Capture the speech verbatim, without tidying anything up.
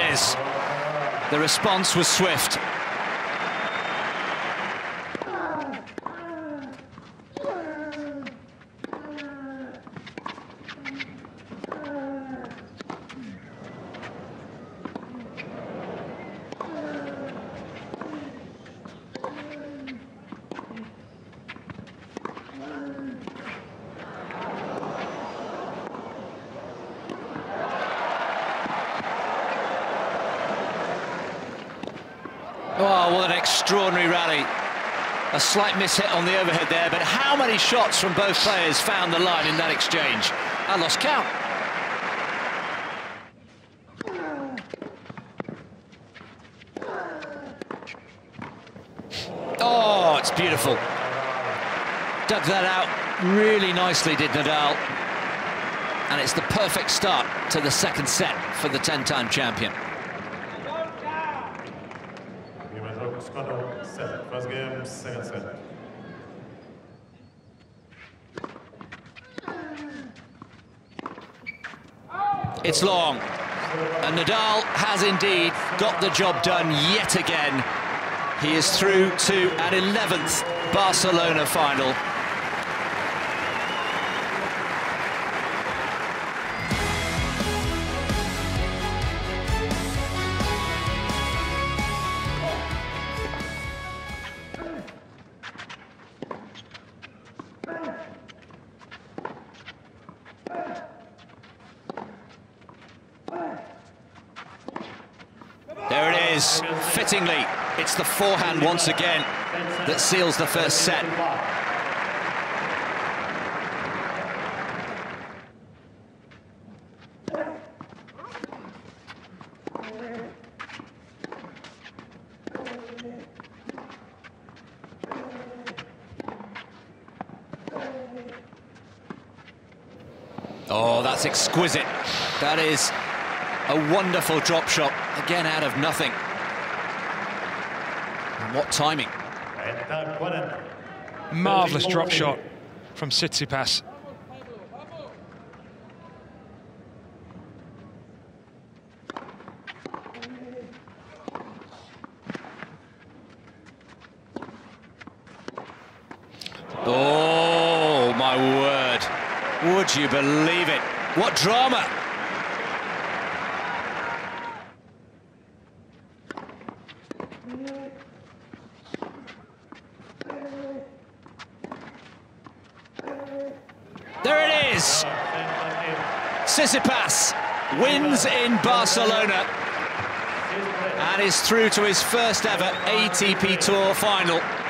is. The response was swift. Oh, what an extraordinary rally. A slight mishit on the overhead there, but how many shots from both players found the line in that exchange? I lost count. Oh, it's beautiful. Dug that out really nicely, did Nadal. And it's the perfect start to the second set for the ten-time champion. First game, second set. It's long, and Nadal has indeed got the job done yet again. He is through to an eleventh Barcelona final. There it is, fittingly, it's the forehand once again that seals the first set. Oh, that's exquisite. That is a wonderful drop shot, again out of nothing. And what timing. Marvellous drop shot from Tsitsipas. Oh, my word. Would you believe it? What drama. There it is! Tsitsipas wins in Barcelona and is through to his first ever A T P Tour final.